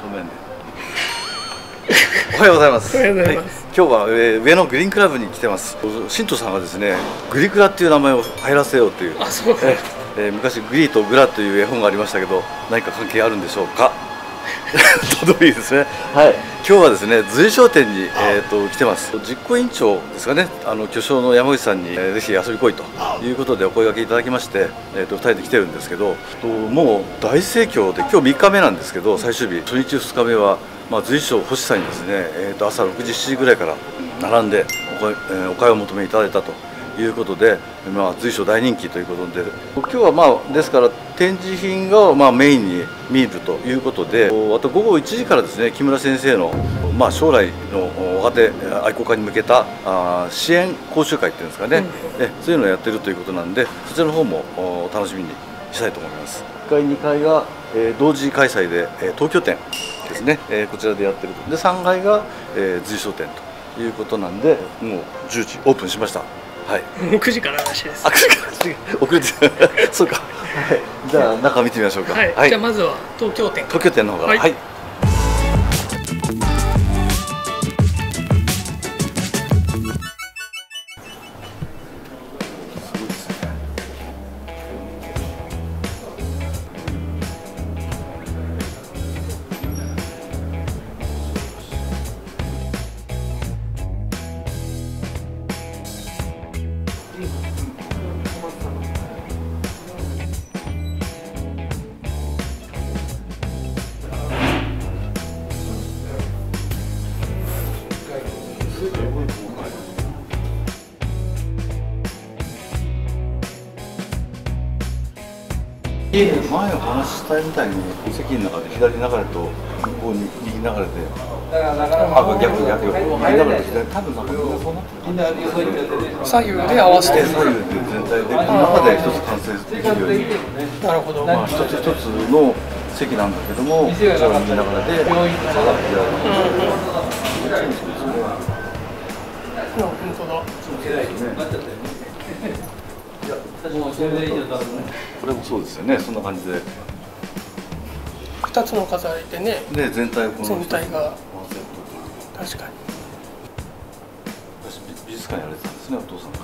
正面でおはようございます。今日は上野グリーンクラブに来てます。新藤さんがですね、グリクラっていう名前を入らせようという。あ、そうか。昔グリーとグラという絵本がありましたけど、何か関係あるんでしょうか。とてもいいですね。はい。今日はですね、随商店に来てます。実行委員長ですかね。巨匠の山口さんにぜひ遊び来いということでお声掛けいただきまして、2人で来てるんですけど、もう大盛況で今日3日目なんですけど、最終日初日2日目は。随所星さんにですね、朝6時7時ぐらいから並んでお買いを求めいただいたということで、随所大人気ということで、今日はですから展示品がメインに見るということで、あと午後1時からですね、木村先生の将来の若手愛好家に向けた支援講習会っていうんですかね、そういうのをやってるということなんで、そちらの方も楽しみにしたいと思います。1階2階が同時開催で東京店ですね、こちらでやってるで、3階が随所店ということなんで、もう10時オープンしました。はい。 もう9時かららしいです。 あ、9時から遅れてそうか。はい。じゃあ中見てみましょうか。 はい。じゃあまずは東京店。 東京店の方から。はい。前お話ししたみたいに席の中で左流れと向こうに右流れで、逆右流れと左、多分なんかみんなそうなってる。 左右で合わせて左右で全体でこの中で一つ完成できるように。 なるほど。 一つ一つの席なんだけども、こちらが右流れで下がって左。 本当だ。 これもそうですよね。そんな感じで 2つの飾りでね。 で全体が確かに。 私美術館やられてたんですね、お父さんが。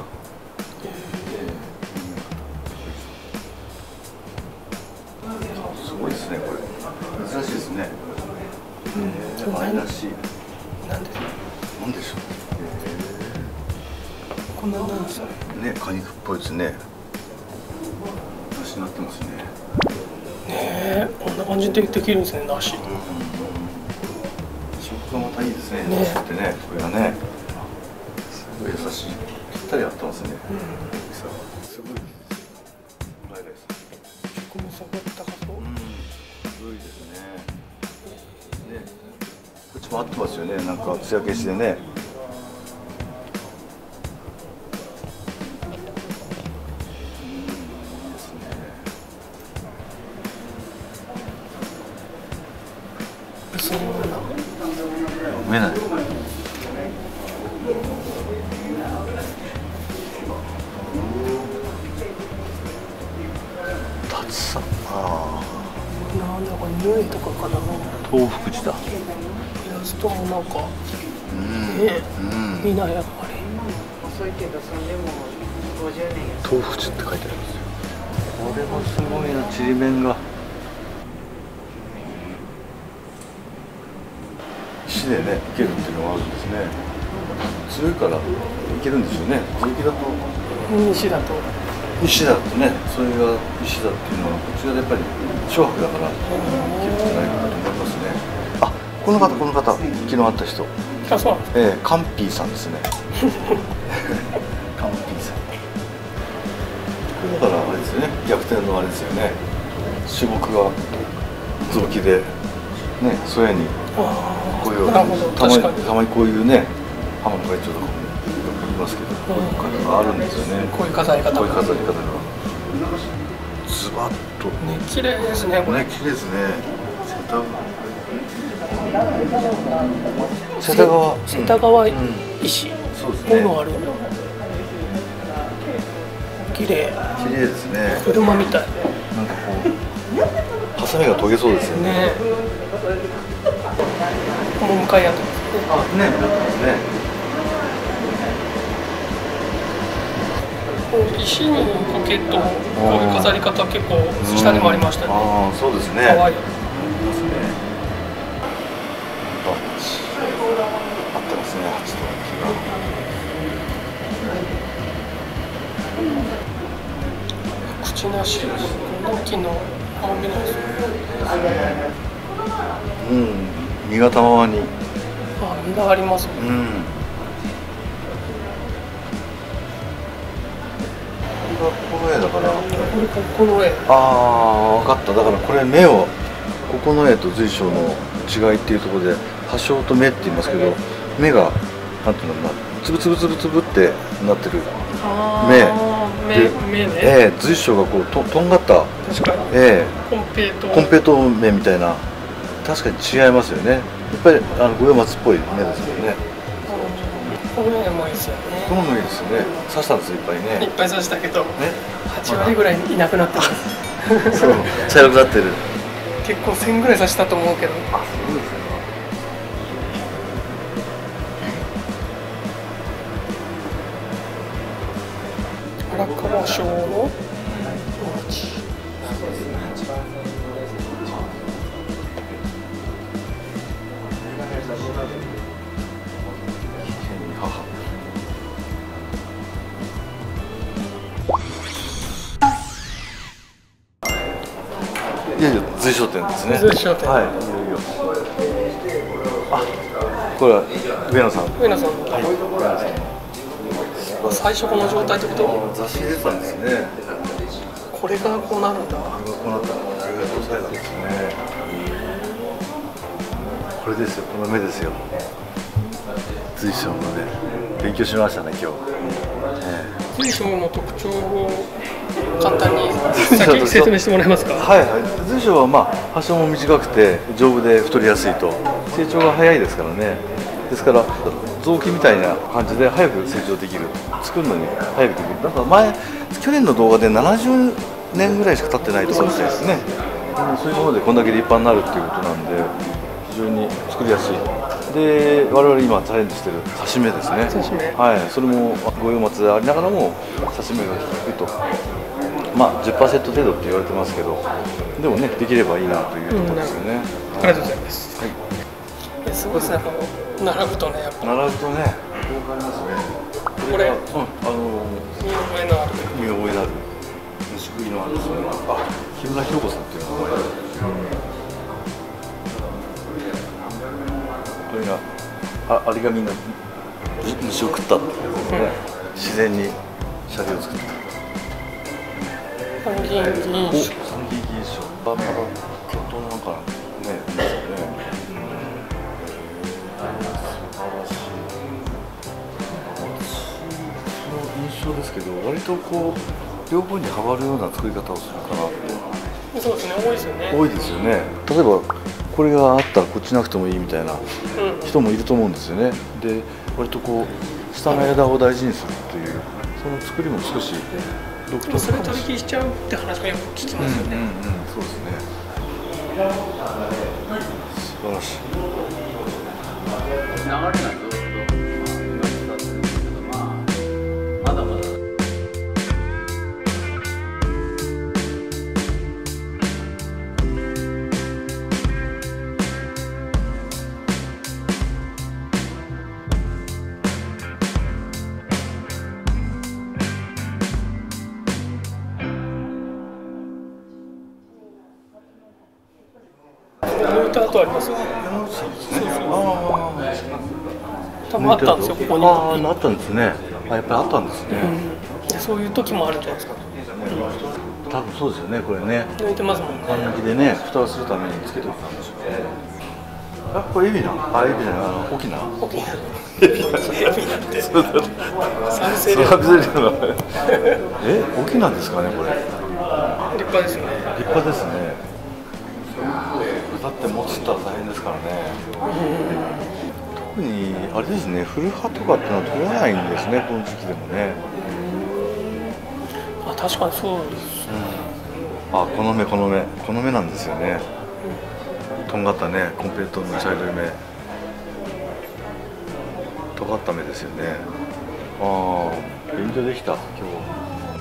すごいですね、これ。珍しいですね。愛らしい。なんでしょう。 こんななんですかね、果肉っぽいですね。梨になってますね。 ねえ、こんな感じでできるんですね、梨。 食感またいいですね。梨ってね、これがね。すごい優しい。ぴったり合ってますね。すごい。 食もすごい高そう。 すごいですね。ね、こっちも合ってますよね。なんか艶消しでね。見えない。立さん。 なんだか匂いとかかな。 東福寺だ。 イラストもなんか。ね、見ないやっぱり。 遅いけどそんでも50年や。 東福寺って書いてありますよ。これもすごいな、ちりめんが。石でね、いけるっていうのがあるんですね。強いからいけるんでしょうね。重機だと。石だとね、それが石だっていうのは、こちらでやっぱり小白だからいけるんじゃないかなと思いますね。あ、この方、昨日会った人。 あ、そう。 カンピーさんですね。カンピーさん。これだからあれですよね、逆転のあれですよね。種目が臓器でね、そやにこういうたまにこういうね、浜野会長とかもよく言いますけど、こういう方があるんですよね。 こういう飾り方が。 ズバッと。 ね、綺麗ですね。これ。 綺麗ですね。世田川石。 そうですね。 こういうのある。綺麗ですね。車みたい。 なんかこうハサミが研げそうですよね。 もう向かい合ってますね。 ね、ね。 石にポケット、こういう飾り方結構下にもありましたね。 ああ、そうですね。 可愛い。 合ってますね、8と木が。 口なし、この木の青みなんですよ。 うん、実がたまに。 あ、実がありますね。 うん。この絵だから。 この絵。 ああ、分かった。だからこれ目をここの絵と随所の違いっていうところで破傷と目って言いますけど、目がなんていうのかな、つぶつぶつぶつぶってなってる目ね。 随所がこうとんがった。 確かに。コンペイトー目みたいな。確かに違いますよね。やっぱり五葉松っぽい目ですよね。 この絵もいいですよね。 この目いいですよね。刺したんですよ、いっぱいね。 いっぱい刺したけど、8割ぐらいいなくなってます。 そう、茶色くなってる。 結構1000ぐらい刺したと思うけど。 あ、そうですか。 荒川省の町。 いやいや、随所店ですね。 随所店。 はい。あ、これは上野さん。 上野さん。はい。最初この状態ってこと？ 雑誌出てたんですね。 これがこうなるんだ。 こうなったのが抑えたんですね。これですよ、この目ですよ。随所のね、勉強しましたね今日。 随所の特徴を簡単に先説明してもらえますか。 はいはい。随所はまあ発症も短くて丈夫で太りやすいと、成長が早いですからね。ですから臓器みたいな感じで早く成長できる、作るのに早くできる。だから去年の動画で70年ぐらいしか経ってないとかですね。そういうものでこんだけ立派になるっていうことなんで非常に作りやすい。で我々今チャレンジしてる刺し目ですね。はい、それも五葉松でありながらも刺し目が低いと。まあ 10% 程度って言われてますけど、でもねできればいいなというところですよね。 ありがとうございます。はい。すごいですね。並ぶとね、やっぱ。 並ぶとね、こう感じますね。 これ、 見覚えのある虫食いのあるですね。あ、木村弘子さんっていう名前。これがアリがみんな虫を食ったっていうですね。自然にシャリを作った。 参議院議員賞。 まだ京都のなんかね、いいですよね。素晴らしい。私の印象ですけど、割とこう両方にはまるような作り方をするかなって。 そうですね、多いですよね。 多いですよね。例えばこれがあったらこっちなくてもいいみたいな人もいると思うんですよね。で、割とこう下の枝を大事にするっていうその作りも少し。 それ取り切りしちゃうって話がよく聞きますよね。 そうですね。素晴らしい。流れがずっと今伝わってるんですけど、まだまだ。 あとあります。 山口さんですね。 多分あったんですよ、ここに。 あったんですね。やっぱりあったんですね。 そういう時もあるんじゃないですか。 多分そうですよね、これね。 抜いてますもんね。 缶抜きでね、蓋をするためにつけておいたんでしょうね。あ、これエビナ？あ、エビナ、沖縄？ 沖縄。エビナって。サンセリア。 沖縄ですかね、これ。 立派ですね。 立派ですね。だって持つったら大変ですからね。特にあれですね、古葉とかっていうのは取れないんですね、この時期でもね。 あ、確かにそうです。 あ、この目なんですよね。 とんがったね、コンペイトーの茶色い目、尖った目ですよね。ああ、勉強できた今日。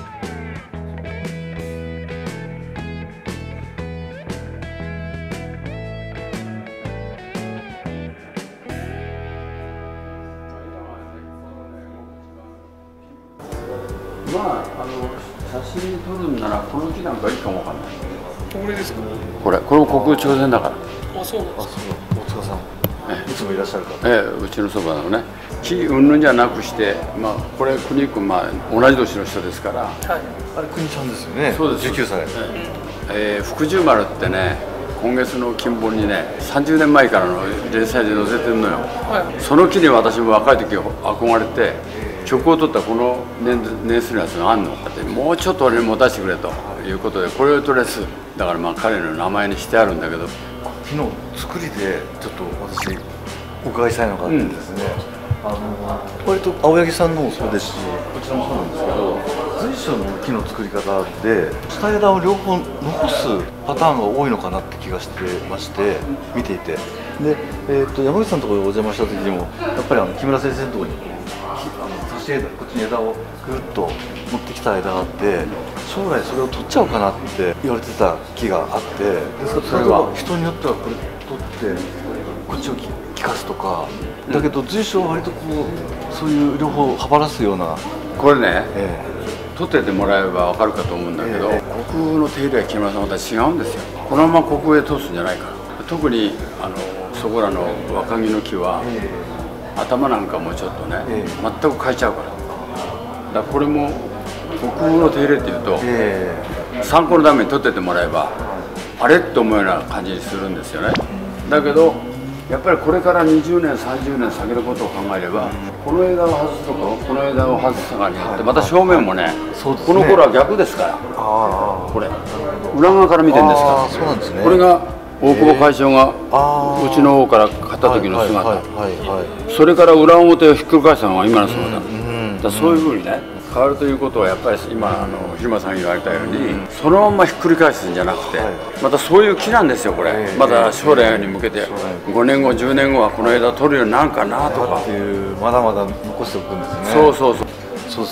まあ、写真撮るんならこの木なんかいいかもわかんない。 これですか。 これも国空朝鮮だから。 あ、そうなんですか。 大塚さん、いつもいらっしゃるから。 うちのそばのね、木云々じゃなくして、まあこれ国君、まあ同じ年の人ですから。 はい。 あれ国ちゃんですよね。 そうです。 19歳。 福寿丸ってね、今月の金本にね、30年前からの連載で載せてるのよ。 はい。 その木に私も若い時憧れて。曲を取ったこの年数のやつがあんのかって、もうちょっと俺に持たせてくれということで、これをとりあえずだからまあ彼の名前にしてあるんだけど、 木の作りでちょっと私お伺いしたいのがあってですね、割と青柳さんのもそうですし、こちらもそうなんですけど、随所の木の作り方で下枝を両方残すパターンが多いのかなって気がしてまして、見ていて、で、山口さんのところにお邪魔した時にもやっぱり木村先生のところにこっちに枝をぐるっと持ってきた枝があって、将来それを取っちゃおうかなって言われてた木があって、ですから例えば人によってはこれ取ってこっちを効かすとか、だけど随所は割とこうそういう両方幅らすような。 これね、取っててもらえば分かるかと思うんだけど、国空の手入れは木村さんまた違うんですよ。このまま国空へ通すんじゃないから。特にそこらの若木の木は、頭なんかもちょっとね、全く変えちゃうから。だからこれも国空の手入れっていうと、参考のために取っててもらえばあれって思うような感じにするんですよね。だけどやっぱりこれから20年30年先のことを考えれば、この枝を外すとかこの枝を外すとかによってまた正面もね、この頃は逆ですから、これ裏側から見てるんですから、これが大久保会長がうちの方から買った時の姿、それから裏表をひっくり返したのが今の姿だ。そういうふうにね変わるということは、やっぱり今日間さんが言われたように、そのままひっくり返すんじゃなくて、またそういう木なんですよこれ。まだ将来に向けて5年後10年後はこの枝取るようになるかなとかっていう、 まだまだ残しておくんですね。 そうです。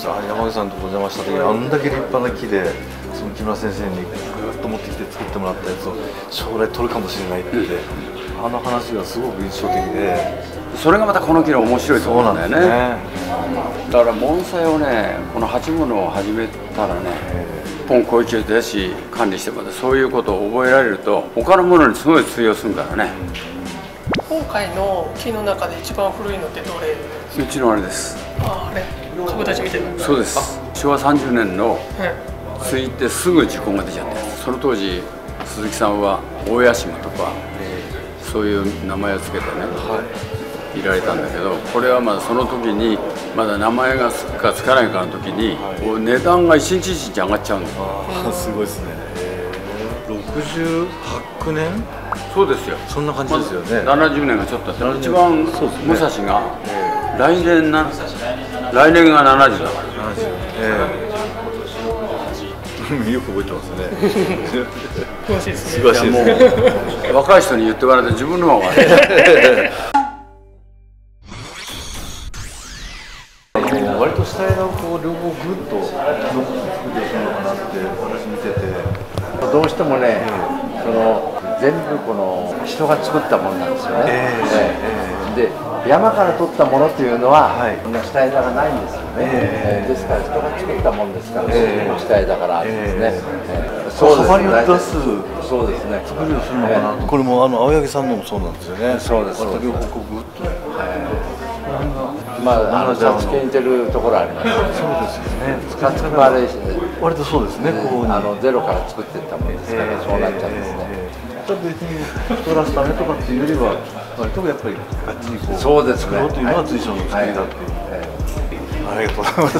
山口さんとお邪魔した時にあんだけ立派な木で、その木村先生にぐっと持ってきて作ってもらったやつを将来取るかもしれないって、あの話がすごく印象的で。 それがまたこの木の面白いところなんだよね。だから盆栽をね、この鉢物を始めたらね、ポン小池でし管理してもらって、そういうことを覚えられると他のものにすごい通用するからね。 今回の木の中で一番古いのってどれですか？ うちのあれです。 あれ株立ちみたいな。 そうです。昭和30年のついてすぐ事故が出ちゃって、その当時鈴木さんは大屋島とかそういう名前を付けてね、いられたんだけど、これはまだその時にまだ名前がつくかつかないかの時に値段が一日一日上がっちゃうんですよ。 すごいですね。68年？ そうですよ。 そんな感じですよね。 70年がちょっとあって、一番武蔵が来年が70だから。 よく覚えてますね。 詳しいですね。 詳しいですね。 若い人に言ってもらって自分の方がね。 割と下枝をこう両方ぐっと作っていくのかなって私見てて、 どうしてもね、全部この人が作ったものなんですよね。で山から取ったものというのは、下枝がないんですよね。ですから人が作ったものですから、下枝からあるんですね。 幅によって出すそうですね。 作りをするのかなと。これも青柳さんのもそうなんですよね。 そうです。 割と両方こうぐっと。 まあさつき似てるところあります。 そうですよね。 割とそうですね。こうゼロから作っていったものですからそうなっちゃうんですね。 別に太らすためとかっていうよりは割とやっぱりがっちりこうそうですね。 作ろうというのが随所の作りだっていう。ありがとうございます。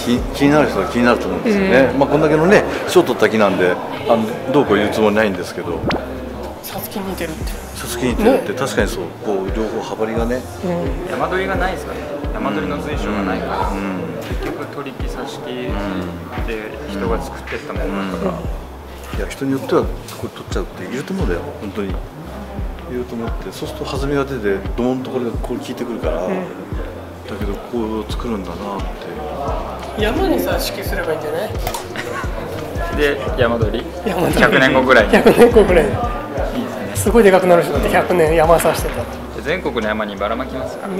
気になる人は気になると思うんですよね。まあこんだけのね賞取った木なんでどうこう言うつもりないんですけど。 さつきに似てるって。 さつきに似てるって確かにそう、こう両方羽張りがね。 山取りがないですからね。山取りの随所がないから、結局取り木挿し木で人が作ってったものだから。 いや人によってはこれ取っちゃうっていると思うんだよ本当にいると思って、そうすると弾みが出てドーンとこれがこう効いてくるから、だけどこう作るんだなって。 山にさ敷すればいいんじゃない？ で山鳥100年後ぐらいに 100年後ぐらいにいいですね。 すごいでかくなる人だって100年山さしてたら全国の山にばらまきますからね。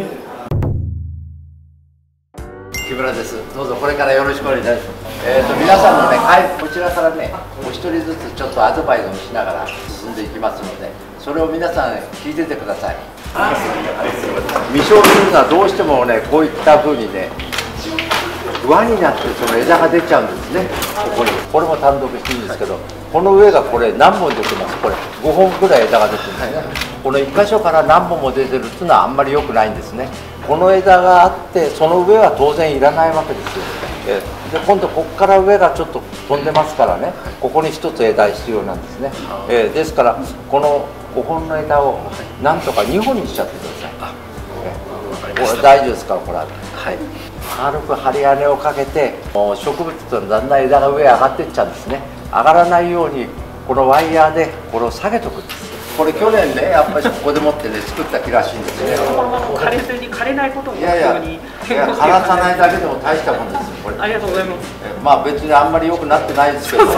木村です。どうぞこれからよろしくお願いします。皆さんのね、こちらからね、お一人ずつちょっとアドバイスをしながら進んでいきますので、それを皆さん聞いててください。未生するのはどうしてもね、こういった風にね、輪になってその枝が出ちゃうんですね。ここに。これも単独していいんですけど、この上がこれ何本出てます。これ5本ぐらい枝が出てるんですね。この1箇所から何本も出てるっていうのはあんまり良くないんですね。この枝があってその上は当然いらないわけですよ。で今度ここから上がちょっと飛んでますからね、ここに1つ枝必要なんですね。ですからこの5本の枝をなんとか2本にしちゃってください。これ大丈夫ですからこれは。軽く針金をかけて、植物とだんだん枝が上上がっていっちゃうんですね。上がらないようにこのワイヤーでこれを下げとくんです。これ去年ねやっぱりここでもってね作った木らしいんですね。 枯れずに枯れないことを目いや標に。 枯らさないだけでも大したもんですよこれ。 ありがとうございます。 まあ別にあんまり良くなってないですけどこ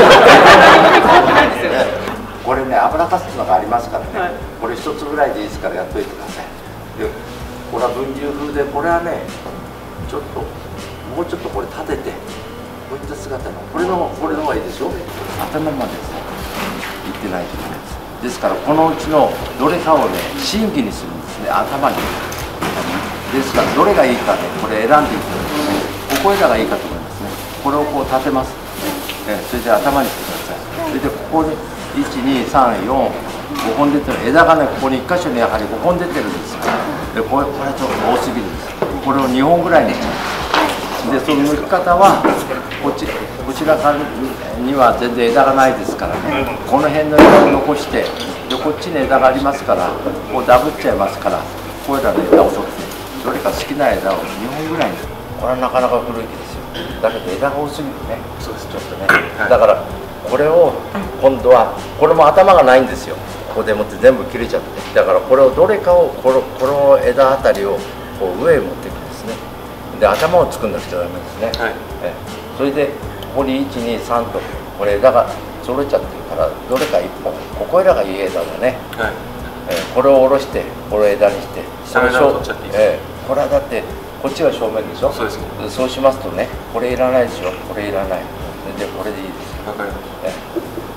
れね油かすのがありますからね、これ一つぐらいでいいですからやっといてください。でこれは文獣風で、これはねちょっともうちょっとこれ立ててこういった姿のこれの方がいいでしょ。頭までさいってないといけないです。ですからこのうちのどれかをね審議にするんですね、頭に。ですからどれがいいかねこれ選んでいくんですね。ここ枝がいいかと思いますね。これをこう立てます。それで頭にしてください。それでここに12345本出てる枝がね、ここに1箇所にやはり5本出てるんですよ。でこれちょっと多すぎるんです。これを2本ぐらいにします。でその抜き方はこちら側には全然枝がないですからね、この辺の枝を残して、でこっちに枝がありますからこうダブっちゃいますから、これらの枝を取ってどれか好きな枝を2本ぐらいに。これはなかなか古い木ですよ。だけど枝が多すぎるね。そうです、ちょっとね。だからこれを今度はこれも頭がないんですよ。ここでもって全部切れちゃって、だからこれをどれかをこの枝あたりをこう上へ持っていくんですね。で頭を作んなくちゃダメですね。それでここに123とこれ枝がそれちゃってるから、どれか1本ここ枝がいい枝だね。これを下ろしてこれを枝にして、 下の枝を取っちゃっていいですか。 これはだってこっちが正面でしょ。そうですね。そうしますとね、これいらないでしょ。これいらない。でこれでいいです。 わかりました。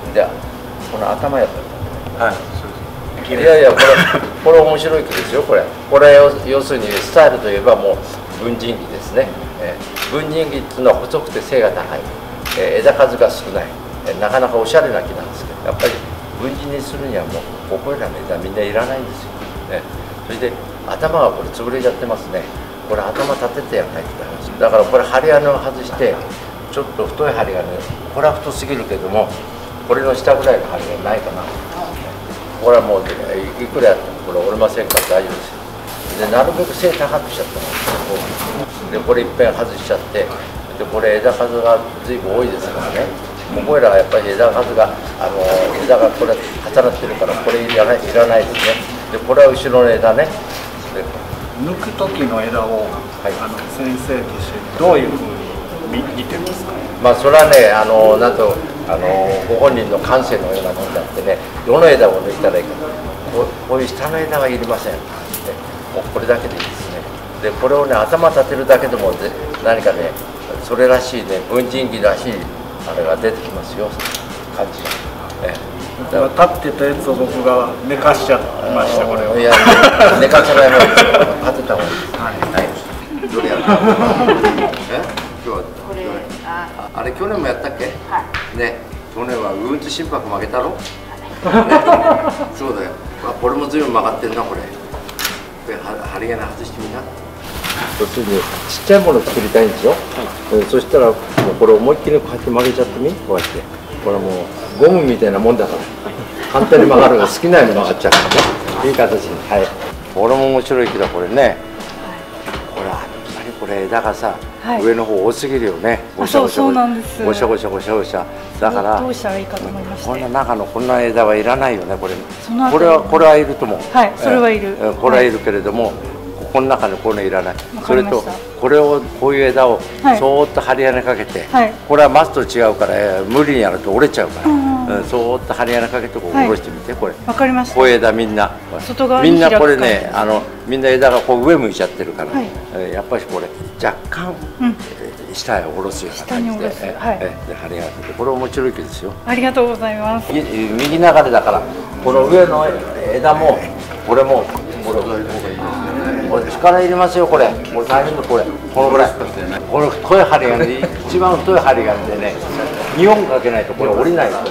でこの頭やったら、 そうです。 いやいやこれ面白い木ですよ。これ要するにスタイルといえばもう文人木ですね。文人木っていうのは細くて背が高い、枝数が少ない、なかなかおしゃれな木なんですけど、やっぱり文人にするにはもうここらの枝みんないらないんですよ。それで頭がこれ潰れちゃってますね。これ頭立ててやらないとダメです。だからこれ針金を外してちょっと太い針金、これは太すぎるけどもこれの下ぐらいの針金ないかな。これはもういくらやってもこれ折れませんから大丈夫ですよ。でなるべく背高くしちゃったので、これいっぺん外しちゃって、でこれ枝数が随分多いですからね。ここらはやっぱり枝数が枝がこれ重なってるからこれいらないですね。でこれは後ろの枝ね。 抜く時の枝を、先生としてどういうふうに見てますか。 まあそれはねなんとご本人の感性のようなものであってね、どの枝を抜いたらいいか、こういう下の枝はいりません。もうこれだけでいいですね。でこれをね頭立てるだけでも何かねそれらしいね文人木らしいあれが出てきますよ、感じが。 立ってたやつを僕が寝かしちゃいました。これをいや寝かせない方がいいですよ。立てた方がいいです。どれやる今日はあれ去年もやったっけ。ね、去年はうんと心拍負けたろ。そうだよ。これも随分曲がってんなこれ。針金外してみな。要するにちっちゃいものを作りたいんでしょ。そしたらもうこれ思いっきりこうやって曲げちゃってみ、こうやって。これもうゴムみたいなもんだから簡単に曲がるが好きなように曲がっちゃうからね。いい形に。これも面白い木だこれね。これやっぱりこれ枝がさ上の方多すぎるよね。 そうなんです。 ごしゃごしゃごしゃごしゃ。だからどうしたらいいかと思いまして。 こんな中のこんな枝はいらないよね。これこれはいると思う。 はい、それはいる。 これはいるけれども、この中にこういうのいらない。それとこれをこういう枝をそーっと針金かけて、これは松と違うから無理にやると折れちゃうから、そーっと針金かけてこう下ろしてみて。これわかりました。 こういう枝みんなみんなこれね、みんな枝がこう上向いちゃってるから、やっぱりこれ若干下へ下ろすような感じで針金かけて、これ面白い木ですよ。 ありがとうございます。 右流れだからこの上の枝もこれもこれ力入れますよ。これ大変だ。このぐらいこの太い針金で一番太い針金でね2本かけないとこれ折りないですよ。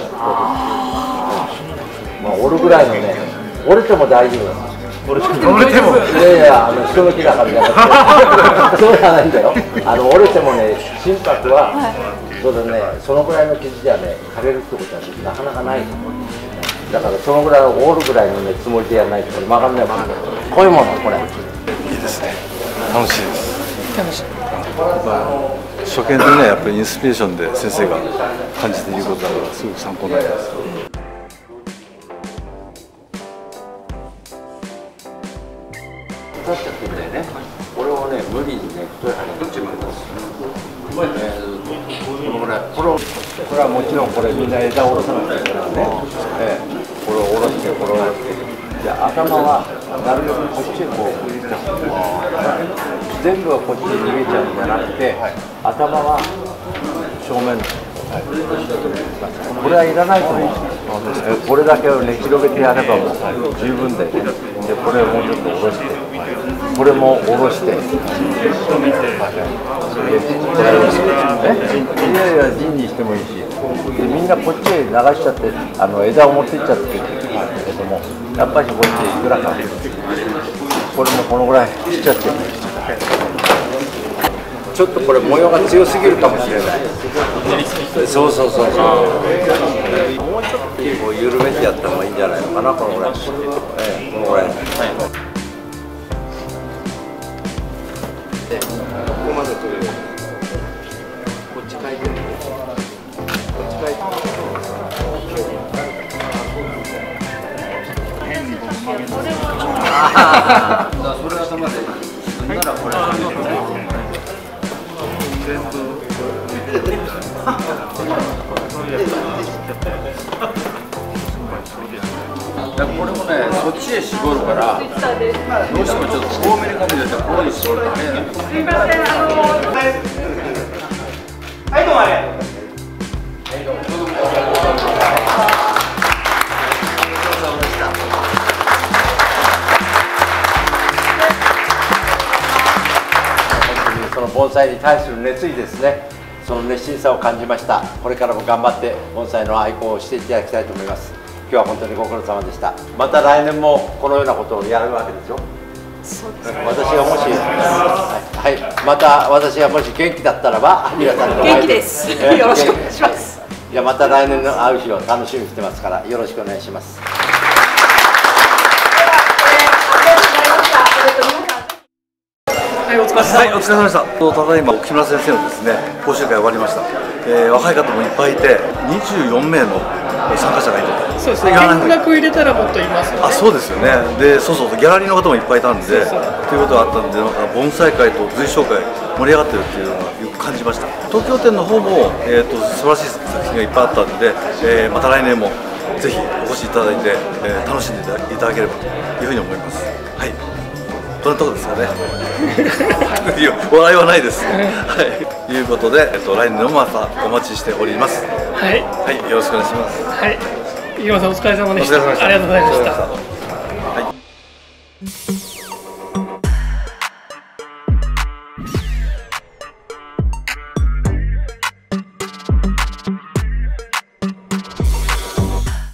折るぐらいのね、折れても大丈夫です。折れてもいやいや人の木だからじゃなくてそうじゃないんだよ。折れてもね、心拍はそうだね、そのぐらいの傷じゃね枯れるってことはなかなかない。だからそのぐらい折るぐらいのねつもりでやらないとこれ曲がんないもん。こういうものこれいいですね。楽しいです。 楽しい。 初見でね、やっぱりインスピレーションで先生が感じていることだからすごく参考になります。 刺しちゃってるんだよね。これをね無理にね太い針どっちも出す。このぐらい。これはもちろんこれみんな枝を下ろさなきゃいけないからね。これを下ろしてこれを下ろして。で頭はなるべくこっちへこう入れちゃう。全部がこっちに逃げちゃうんじゃなくて、頭は正面。これはいらないと思う。これだけをね広げてやればもう十分でね。でこれをもうちょっと下ろして、これも下ろして。いやいや陣にしてもいいし、でみんなこっちへ流しちゃって枝を持っていっちゃってるんだけども、やっぱりこっちへいくらかこれもこのぐらいしちゃってる。ちょっとこれ模様が強すぎるかもしれない。そうそうそうそう。もうちょっと緩めてやった方がいいんじゃないのかな、このぐらい。このぐらい。で、ここまで取れる。こっち書いてる。こっち書いてる。ああ、それ頭で。ならこれ。これもね、そっちへ絞るから、どうしてもちょっと多めにかけてて、こういう絞るとね。すみません、はい、どうもありがとう。その盆栽に対する熱意ですね。その熱心さを感じました。これからも頑張って盆栽の愛好をしていただきたいと思います。今日は本当にご苦労様でした。また来年もこのようなことをやるわけですよ。そうですね。私がもし、はい、また私がもし元気だったらば、皆さんの元気です。よろしくお願いします。 じゃあまた来年の会う日を楽しみにしてますから、よろしくお願いします。 はい、お疲れ様でした。 はい、お疲れ様でした。ただいま木村先生のですね講習会終わりました。若い方もいっぱいいて、24名の参加者がいて。 そうですね。見学入れたらもっといますよね。 あ、そうですよね。で、そうそう、ギャラリーの方もいっぱいいたんで、ということがあったんで、なんか盆栽会と随唱会盛り上がってるっていうのがよく感じました。東京店の方も素晴らしい作品がいっぱいあったんで、また来年もぜひお越しいただいて、楽しんでいただければというふうに思います。はい。どんなとこですかね。いや、笑いはないです。はい。ということで、来年もまたお待ちしております。 はい。 はい、よろしくお願いします。 はい。井山さんお疲れ様でした。 お疲れ様でした。 ありがとうございました。 はい。